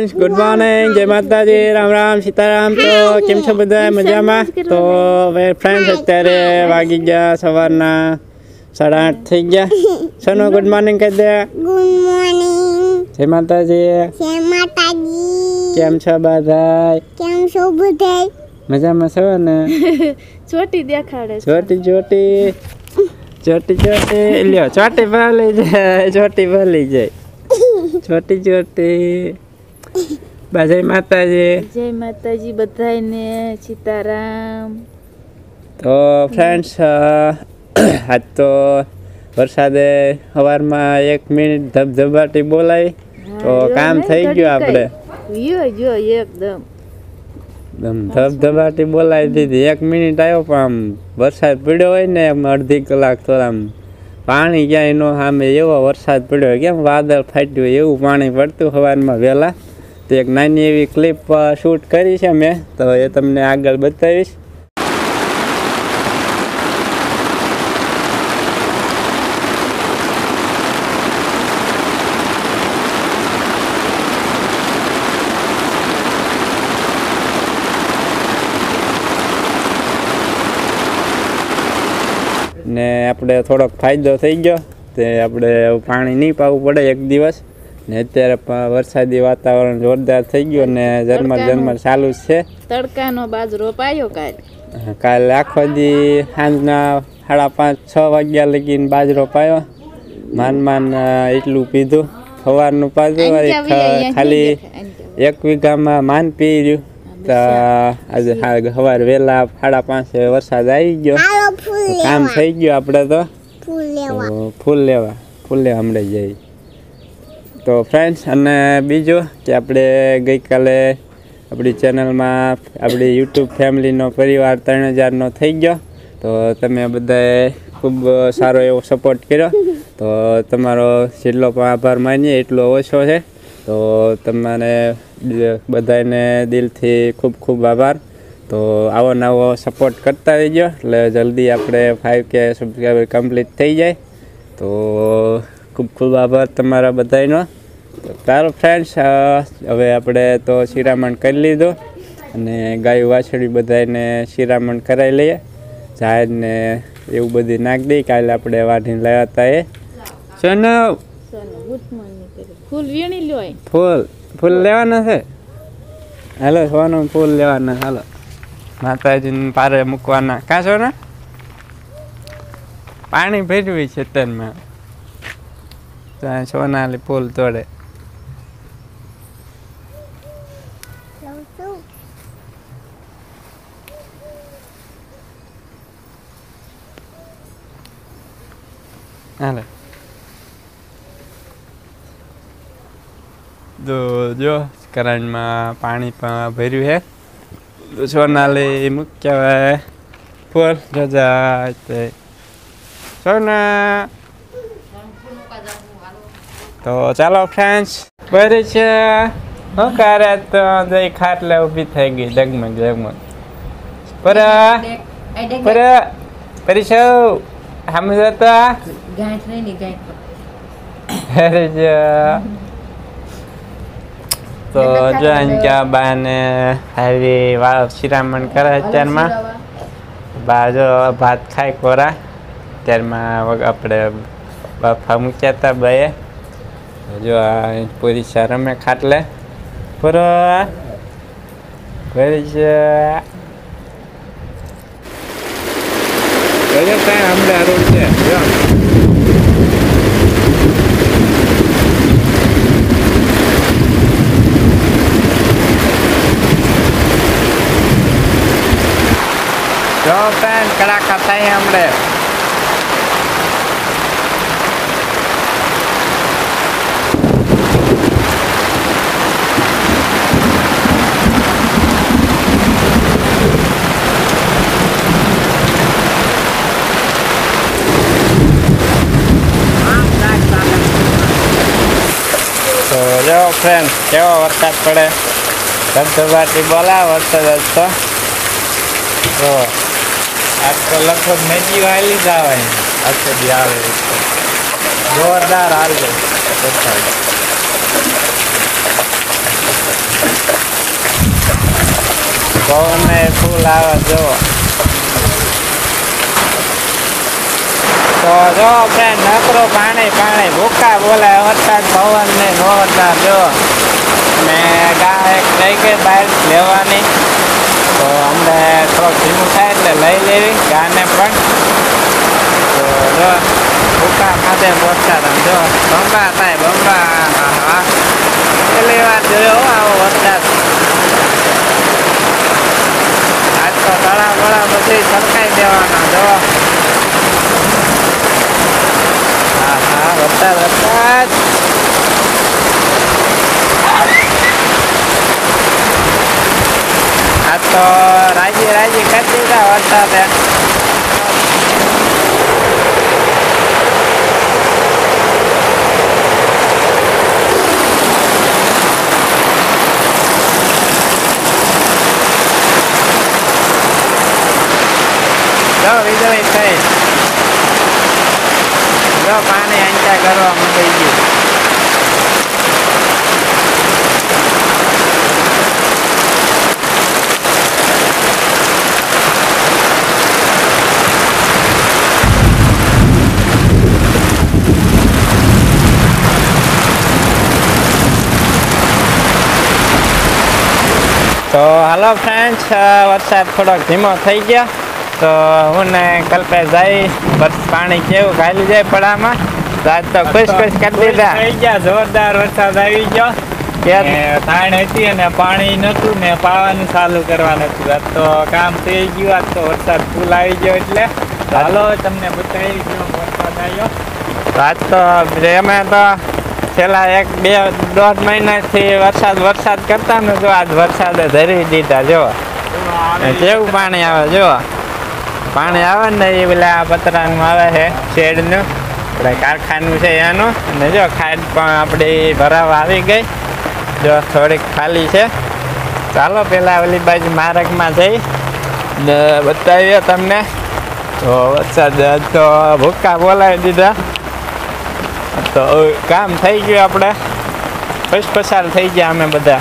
Friends good morning जय माता जी राम राम सीताराम। तो केम छो बधाय मजामां? तो હવે ફ્રેન્ડ્સ અત્યારે વાગી ગયા સવારના 8:30 થઈ ગયા। સોનો ગુડ મોર્નિંગ કહી દે। Good morning. જય માતાજી। જય માતાજી। કેમ છો બધાય? કેમ છો બધાય? મજામાં છો ને? ચોટી દેખાડે છે। ચોટી ચોટી ચોટી ચોટી લ્યો ચોટી ભલી જાય ચોટી ભલી જાય छोटी छोटी जय माताजी। जय माताजी बधाईने सीताराम। तो फ्रेंड्स आज तो वरसादे सवारमां 1 मिनिट धबधबाटी बोलाई तो काम थई गयो आपणे यो एकदम धबधबाटी बोलाई दीधी। 1 मिनिट आयो पण आम वरसाद पड्यो होय ने अर्धी कलाक तो आम पाणी क्यांय नो सामे एवो वरसाद पड्यो केम वादळ फाट्યું એવું पाणी પડતું સવારમાં વહેલા। તો એક નાની એવી ક્લિપ શૂટ કરી છે મેં, તો એ તમને આગળ બતાવીશ। ने આપણે થોડોક ફાયદો થઈ ગયો તે આપણે પાણી નહીં પાવું પડે એક દિવસ ને અત્યારે વરસાદી વાતાવરણ જોરદાર થઈ ગયો ને ઝરમર ઝરમર ચાલુ છે। તડકાનો બાજરો પાયો કાલે આખો દી સાંજના 5:30-6 વાગ્યા લગીને બાજરો પાયો। માન એટલું પીધું સવારનું પાછું ખાલી 1 વીઘામાં માન પી રહ્યું। तो आज सवार वेला 5:30 वरसाद आई गयो काम थई गयो आपणे तो फूल लेवा हमणे जाई। तो फ्रेंड्स अने बीजो कि आपणे गई काले अपनी चेनल में अपनी यूट्यूब फैमिली नो परिवार 3000 नो थई गयो। तो तमे बधाए खूब सारो एवो सपोर्ट कर्यो तो तमारो जेटलो पण आभार मानीए एटलो ओछो छे। तो तमने बधाने दिल थी खूब खूब आभार। तो आवो नवो सपोर्ट करता रहिजो એટલે जल्दी આપણે 5K સબસ્ક્રાઇબર કમ્પ્લીટ થઈ જાય। તો ખૂબ ખૂબ આભાર તમારા બધાનો। તો ચાલો ફ્રેન્ડ્સ હવે આપણે તો શિરામણ કરી લીધો અને ગાય વાછડી બધાને શિરામણ કરાવી લઈએ। ઝાડ ને એવું બધું નાખ દઈ કાલે આપણે વાઢીને લાવ્યા હતા એ સોનો फूल वीणी ल्योय फूल लेवाना है। हेलो सोनो फूल लेवाना हालो माताजी पारे मूकवाना का सोना पानी भरवी खेतर में तो सोना फूल तोड़े। हालो तो जो करण में पानी भर्यु है तो सोनाली मुख्य फूल रजा सोना। तो चलो फ्रेंड्स भरी छे करे तो दही खाटले ऊभी थई गई जगमग जगमग पर पर परी छो हम जता गांठ नहीं गांठ अरे जा। तो जो इनका बाने हरी शिरामण करे अत्यार में बाजो भात खाई कोरा त्यार में अपने बफा मूक्या था बे जो पूरी शहर में खाटले पूरा हमने रोड से जो फ्रेंड कड़ा खाता है हमने तो जो फ्रेंड केवो वरसाद पड़े धबधबाटी बोला वरसाद तो आज तो लगभग नदी वाली जावे अच्छे भी आवे जोरदार हाल है। પવન ફૂલ આવે જો. તો જો ફ્રેન્ડ નકરો પાણી ભૂખા બોલાય વરસાદ પવન ને જોરદાર જો. ને ગાય લઈ ગઈ બહાર લેવાની, તો અમને થોડોક ધીમું થાય એટલે લઈ લેવી ગાને પણ. તો જો ભૂખા ખાતે વરસાદ આમ જો બંબા થાય બંબા. પેલી વાર જોયો આવો વરસાદ. આજ તો તળા બળા બધી સરકાઈ દેવાના જો. હા વરસાદ. આ તો રાજી કરી દીધા વરસાદે. જો વીજળી થઈ, જો પાણી આંચા કરવા મંડાઈ ગયું. તો હાલો ફ્રેન્ડ્સ, વરસાદ થોડોક ધીમો થઈ ગયો. તો હું ને કલ્પેશ જઈ બસ પાણી કેવું ખાલી જાય પડામાં. આજ તો ખુશ કરી દીધા. થઈ ગયા, જોરદાર વરસાદ આવી ગયો. તાણ હતી અને પાણી નતું ને પાવાનું ચાલુ કરવાનું હતું. આજ તો કામ થઈ ગયું. આજ તો વરસાદ ફૂલ આવી ગયો એટલે હાલો તમને બતાવી ગયો વરસાદ આવ્યો. આજ તો અમે તો છેલ્લા 1-2 મહિનાથી વરસાદ કરતા ને જો આજ વરસાદે ધરી દીધા જો. કેવું પાણી આવે જો. પાણી આવે ને એ પેલા પતરાનું આવે છે શેડનું, આપણે કારખાનું છે એનું. અને જો ખાડ પણ આપણી ભરાવા આવી ગઈ જો, થોડીક ખાલી છે. ચાલો પેલા ઓલી બાજુ માર્ગમાં જઈ ને બતાવીએ તમને. તો વરસાદ તો ભૂક્કા બોલાવી દીધા. તો કામ થઈ ગયું, આપણે પસાર થઈ ગયા અમે બધા.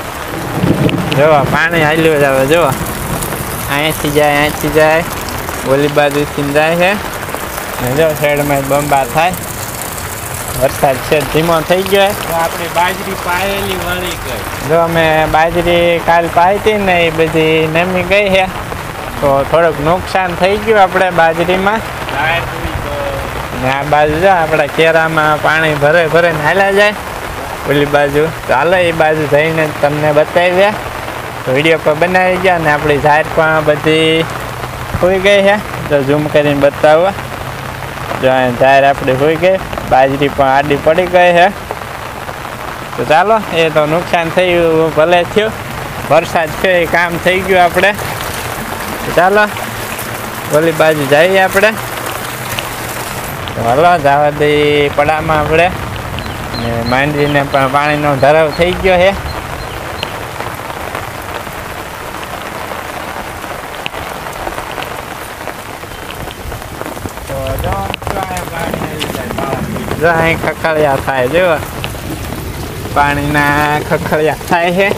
જો પાણી હાલ્યું જ આવે જો. અહીંથી જાય ઓલી બાજુથી જાય છે ને જો શેડમાં બંબા થાય. વરસાદ છે ધીમો થઈ ગયો. તો આપણી બાજરી પાયેલી વળી ગઈ. જો અમે બાજરી કાલ પાઈ હતી ને એ બધી નમી ગઈ છે. તો થોડુંક નુકસાન થઈ ગયું આપણે બાજરીમાં. ને આ બાજુ જો આપણા કેરામાં પાણી ભરે ને હાલ્યા જાય ઓલી બાજુ. ચાલો એ બાજુ જઈને તમને બતાવી. વિડીયો પર બનાવી ગયા ને આપણી ઝાડ પણ બધી હોઈ ગઈ છે. તો ઝૂમ કરીને બતાવવા જો ઝાડ આપણી હોઈ ગઈ. બાજરી પણ આડી પડી ગઈ છે. તો ચાલો, એ તો નુકસાન થયું ભલે થયું. વરસાદ છે એ કામ થઈ ગયું આપણે. ચાલો ઓલી બાજુ જઈએ આપણે. હલો જવા દઈએ પડામાં આપણે. ને માંડવીને પણ પાણીનો ધરાવ થઈ ગયો છે. જો અહીં ખખડિયા થાય જો, પાણીના ખખડિયા થાય છે.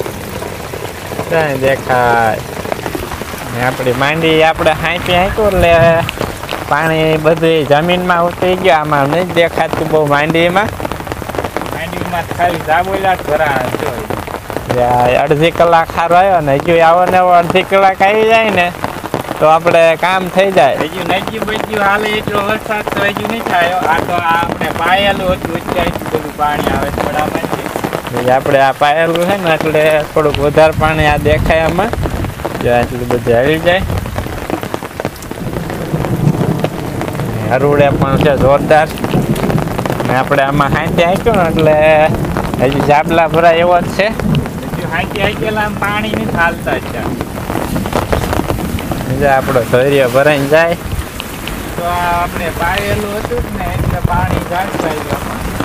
દેખાય ને આપણી માંડી આપણે હાંકી એટલે પાણી બધું જમીનમાં ઉતરી ગયું. આમાં નહીં દેખાતું બહુ માંડીમાં ખાલી જાબોલા જ ભરા. અડધી કલાક સારો આવ્યો ને હજુ આવો ને અડધી કલાક આવી જાય ને તો આપણે કામ થઈ જાય. હજુ નજીક બજ્યું હાલે એટલો વરસાદ તો હજુ નહીં થાય. આ તો આપણે પાયેલું હતું અત્યારે બધું પાણી આવે થોડામાં. આપણે આ પાયેલું છે ને એટલે થોડુંક વધારે પાણી આ દેખાય આમાં જો. આટલું બધું આવી જાય. હરુડે પણ છે જોરદાર. ને આપણે આમાં હાંચી હાંચ્યું ને એટલે હજી જાબલા ભરાય એવો જ છે. હજુ હાંચેલા પાણી નહીં ચાલતા છે. આપણો ધૈર્ય ભરાઈને જાય. તો આપણે પાયેલું હતું જ ને એટલે પાણી જાય.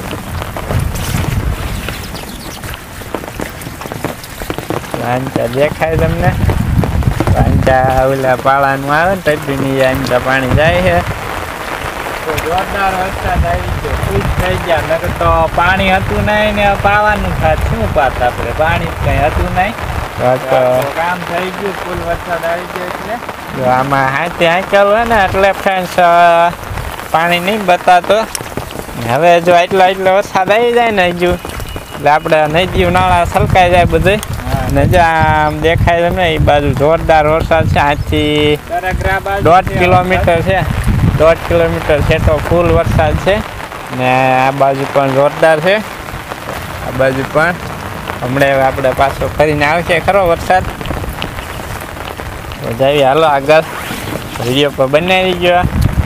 વાંચા દેખાય તમને? વાંચા ઓલા પાળાનું આવે ને તબીની વાંચા પાણી જાય છે. તો જોરદાર વરસાદ આવી ગયો, ખુશ થઈ ગયા. નકર તો પાણી હતું નહીં ને પાવાનું થાત શું પાત આપણે, પાણી કઈ હતું નહીં. તો કામ થઈ ગયું, ફૂલ વરસાદ આવી ગયો એટલે જો આમાં હાથે હાંકેલું હોય ને એટલે ફ્રેન્ડ્સ પાણી નહીં બતાતો. હવે જો એટલો વરસાદ આવી જાય ને હજુ એટલે આપણે નજીવ નાળા છલકાઈ જાય બધે. ને જો આમ દેખાય છે ને એ બાજુ જોરદાર વરસાદ છે. આજથી 1.5 કિલોમીટર છે, 1.5 કિલોમીટર છે તો ફૂલ વરસાદ છે. ને આ બાજુ પણ જોરદાર છે, આ બાજુ પણ હમણાં આપણે પાછો ફરીને આવશે ખરો વરસાદ. તો જઈએ હાલો આગળ, વિડીયો પર બનાવી ગયો.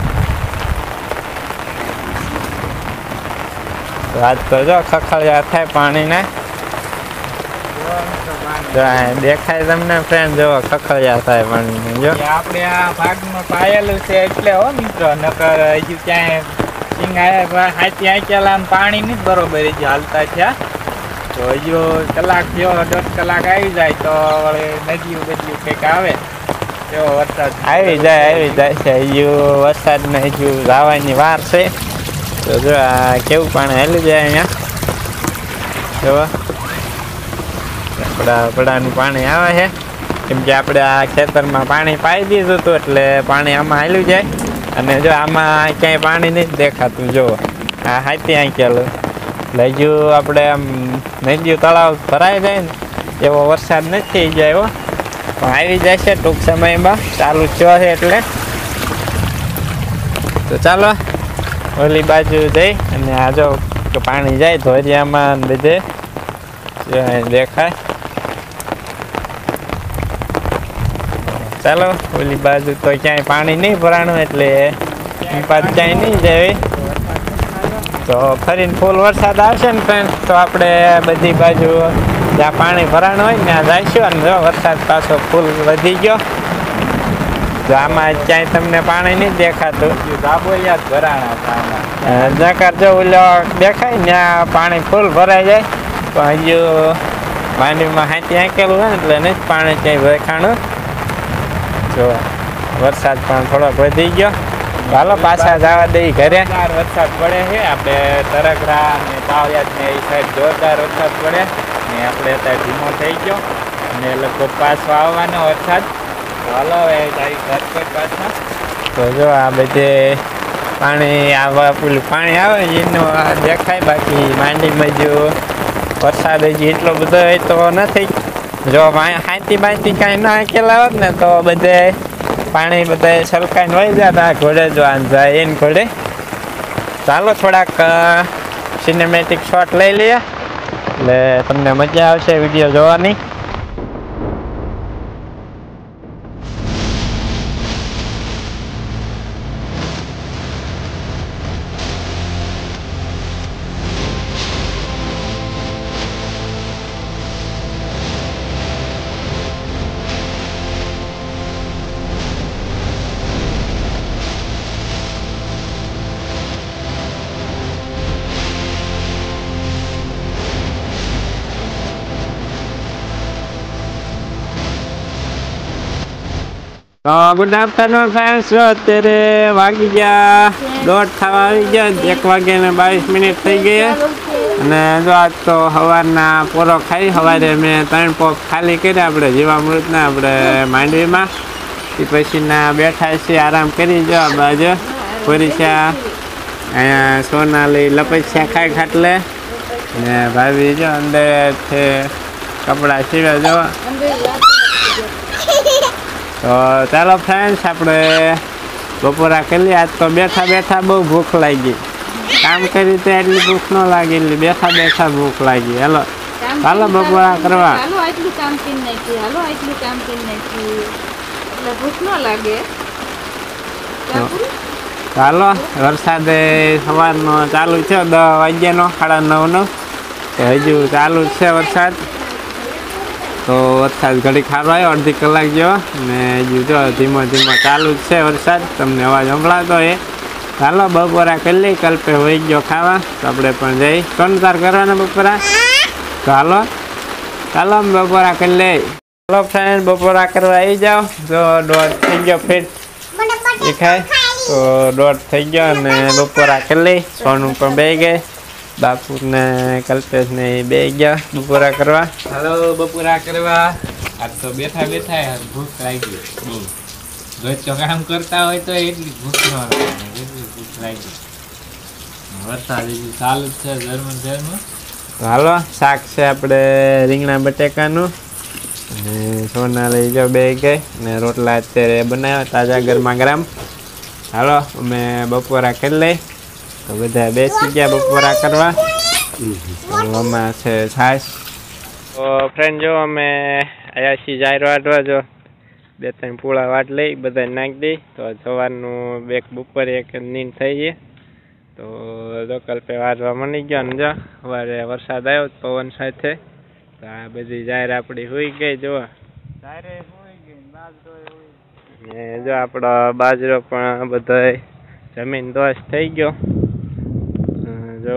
તો આજ તો જો ખખડિયા થાય પાણીના, દેખાય તમને ફ્રેન્ડ, જો ખખડિયા થાય પાણી. જો આપણે આ ભાગમાં પાયેલું છે એટલે હો મિત્રો, નકર હજુ ક્યાંય સિંગ હાથી આંચેલા પાણી નહીં બરોબર હજુ હાલતા થયા. તો હજુ કલાક જેવો 1.5 કલાક આવી જાય તો નદીઓ બદલ્યું કંઈક આવે એવો વરસાદ આવી જાય છે. હજુ વરસાદને હજુ જવાની વાર છે. તો જો આ કેવું પાણી હાલી જાય અહીંયા, જો પડાનું પાણી આવે છે. કેમ કે આપણે આ ખેતરમાં પાણી પાઈ દીધું હતું એટલે પાણી આમાં હાલ્યું જાય. અને જો આમાં ક્યાંય પાણી નથી દેખાતું, જો આ હાથી આંકેલું એટલે હજુ આપણે આમ નદીઓ તળાવ ભરાઈ જાય ને એવો વરસાદ નથી થઈ જાય એવો, પણ આવી જાય છે ટૂંક સમયમાં, ચાલુ થયો છે એટલે. તો ચાલો ઓલી બાજુ જઈ અને આ જો પાણી જાય ધોરિયામાં બધે દેખાય. ચાલો ઓલી બાજુ તો ક્યાંય પાણી નહીં ભરાણું એટલે પાછું ક્યાંય નહીં જાય. તો ફરીને ફૂલ વરસાદ આવશે ને ફ્રેન્ડ તો આપણે બધી બાજુ જ્યાં પાણી ભરાણું હોય ને ત્યાં જઈશું. અને જો વરસાદ પાછો ફૂલ વધી ગયો, તો આમાં ક્યાંય તમને પાણી નહીં દેખાતું, દાબોલિયા જ ભરાણા હતા. નકર જો ઓલો દેખાય ત્યાં પાણી ફૂલ ભરાઈ જાય. તો હજુ માંડવીમાં હાથી આંકેલું હોય ને એટલે નહીં પાણી ક્યાંય દેખાણું. જો વરસાદ પણ થોડોક વધી ગયો, ચાલો પાછા જવા દઈ ઘરે. વરસાદ પડે છે, આપણે તરગરા અને તાવયાદ ને એ સાઈડ જોરદાર વરસાદ પડે ને આપણે અત્યારે ધીમો થઈ ગયો અને લગભગ પાછો આવવાનો વરસાદ. ચાલો હવે તારી ઘર પર પાછા. તો જો આ બધે પાણી આવવા પેલું પાણી આવે એનું દેખાય, બાકી માંડીમાં જો વરસાદ હજી એટલો બધો હોય તો નથી. જો હાથી બાંથી કાંઈ ના હાંકેલા હોત ને તો બધે પાણી બધા છલકાઈને વહી જતા. ઘોડે જો જાય એને ઘોડે. ચાલો થોડાક સિનેમેટિક શોટ લઈ લઈએ એટલે તમને મજા આવશે વિડીયો જોવાની. તો ગુડ આફ્ટરનૂન ફ્રેન્ડ્સ, અત્યારે વાગી ગયા 1:30 થવા આવી ગયા, 1:22 થઈ ગયા. અને જો આજ તો સવારના પોરો ખાઈ, સવારે મેં 3 પોક ખાલી કર્યા આપણે જીવામૃતના આપણે માંડવીમાં. એ પછીના બેઠા છીએ આરામ કરી. જો આ બાજુ પરીક્ષા અહીંયા સોનાલી લપસ્યા ખાઈ ખાટલે ને ભાભી જો અંદર કપડાં સીવ્યા જો. તો ચાલો ફ્રેન્ડ્સ આપણે બપોરા કરી. આજ તો બેઠા બેઠા બહુ ભૂખ લાગી, કામ કરી તો એટલી ભૂખ ન લાગી, એટલે બેઠા બેઠા ભૂખ લાગી. હાલો ચાલો બપોરા કરવા. ચાલો વરસાદ સવારનો ચાલુ છે, 10 વાગ્યાનો 9:30 તો હજુ ચાલુ જ છે વરસાદ. તો વરસાદ ઘડી ખારો આવ્યો, અડધી કલાક જેવો ને હજુ જો ધીમો ધીમો ચાલુ જ છે વરસાદ. તમને અવાજ સંભળાતો એ. ચાલો બપોરા કરી લઈ, કલ્પે હોઈ ગયો ખાવા તો આપણે પણ જઈ. ત્રણ કરવાના બપોરા. તો હાલો ચાલો બપોરા કરી લઈ. ચાલો ફ્રેન્ડ બપોરા કરવા આવી જાઓ. જો 1:30 થઈ ગયો ફીટ દેખાય. તો 1:30 થઈ ગયો અને બપોરા કરી લઈ. સોનું પણ બે ગઈ, બાપુ ને કલ્પેશ ને બે ગયા બપોરા કરવા. હાલો બપોરા કરવા. આજ તો બેઠા બેઠા યાર ભૂખ લાગી બહુ. રોજ તો કામ કરતા હોય તો એટલી ભૂખ ન લાગે, એટલી ભૂખ લાગી. વરસાદ હજી ચાલુ જ છે ઝરમર. તો હાલો શાક છે આપણે રીંગણા બટેકાનું અને સોના લઈ જાઓ બે ગઈ ને રોટલા અત્યારે બનાવ્યા તાજા ગરમા ગરમ. હાલો અમે બપોરા કરી લઈ. તો બધા બેસી ગયા બપોરા કરવા. તો આમાં છે છાશ. તો ફ્રેન્ડ જો અમે આવ્યા છીએ જાયરો વાટવા. જો 2-3 પૂળા વાટ લઈ બધા નાખી દઈ. તો સવારનું એક બપોરે એક નીંદ થઈ ગઈ. તો કલ્પે વાટવા મળી ગયો ને જો સવારે વરસાદ આવ્યો પવન સાથે. તો આ બધી જાહેર આપણી હોઈ ગઈ. જો ને જો આપણો બાજરો પણ બધો જમીન દોષ થઈ ગયો. જો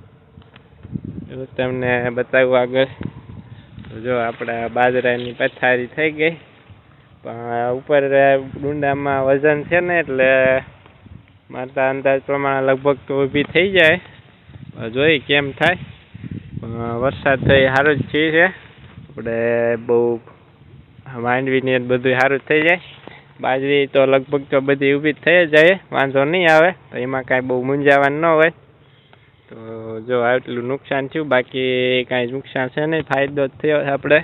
તમને બતાવું આગળ. તો જો આપણા બાજરાની પથારી થઈ ગઈ, પણ ઉપર ડુંડામાં વજન છે ને એટલે મારા અંદાજ પ્રમાણે લગભગ તો ઊભી થઈ જાય. જોઈ કેમ થાય. વરસાદ તો એ સારું જ છે. આપણે બહુ માંડવીની બધું સારું જ થઈ જાય. બાજરી તો લગભગ તો બધી ઊભી જ થઈ જાય, વાંધો નહીં આવે. તો એમાં કાંઈ બહુ મૂંઝાવાનું ન હોય. તો જો આટલું નુકસાન થયું, બાકી કાંઈ નુકસાન છે નહીં, ફાયદો જ થયો આપણે.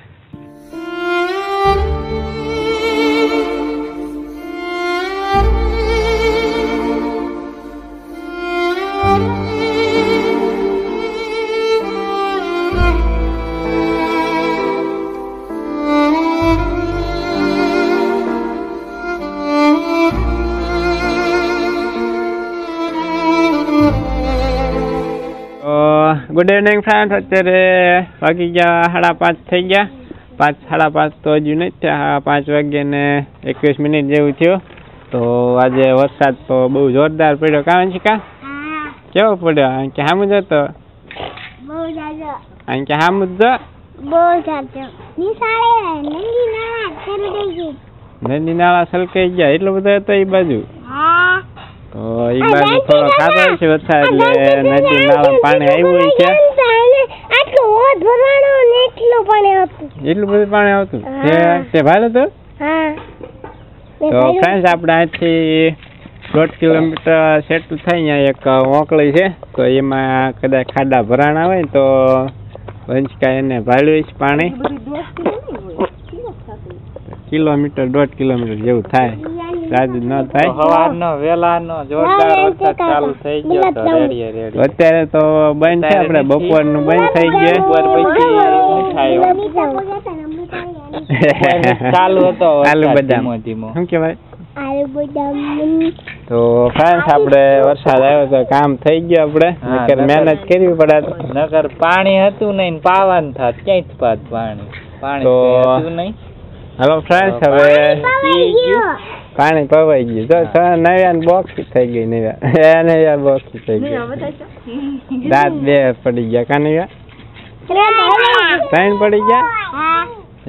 Good evening friend. અત્યારે વાગી ગયા 5:30 થઈ ગયા. 5:30 તો હજુ નથી થયા, 5 વાગ્યા ને 21 મિનિટ જેવું થયું. તો આજે વરસાદ તો બહુ જોરદાર પડ્યો. કાં છે કા કેવો પડ્યો? અહીં કે સામું જતો અહીં કે સામું જ નદી નાળા છલકાઈ ગયા. એટલો બધો હતો એ બાજુ. તો એ બાજુ થોડો ખાતો છે વરસાદ એટલે નદી નાળા પાણી આવ્યું છે. એટલું બધું પાણી આવતું તે ભારે હતું. તો ફ્રેન્ડ્સ આપણે અહીંથી 1.5 કિલોમીટર સેટલું થાય. અહીંયા એક ઓંકળી છે, તો એમાં કદાચ ખાડા ભરાણા હોય તો વંચકા એને ભાડ્યું છે પાણી. કિલોમીટર 1.5 કિલોમીટર જેવું થાય. રાજુ ન થાય. સવારનો વેલાનો જોરદાર વરસાદ ચાલુ થઈ ગયો. તો રેડી અત્યારે તો બંધ છે. આપણે બપોરનું બંધ થઈ ગયું. બપોર પછી ચાલુ હતો બદામ ધીમો. શું કહેવાય? તો ફ્રેન્ડ્સ આપણે વરસાદ આવ્યો તો કામ થઈ ગયું. આપણે મહેનત કરવી પડે. નગર પાણી હતું નહીં, પાવાનું થાત ક્યાંય પાણી તો હતું નહીં. હાલો ફ્રેન્ડ્સ હવે પાણી પવાઈ ગયું. જો નવ્યા બોક્સ થઈ ગઈ. નવ્યા બોક્સ થઈ ગઈ. રાત 2 પડી ગયા. કા નવ્યા 3 પડી ગયા.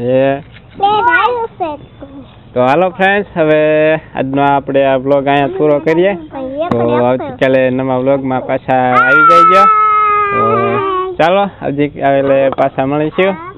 તો હાલો ફ્રેન્ડ્સ હવે આજનો આપણે આ વ્લોગ અહીંયા પૂરો કરીએ. તો આવતીકાલે નવા વ્લોગમાં પાછા આવી જઈજો. તો ચાલો હજી પાછા મળીશું.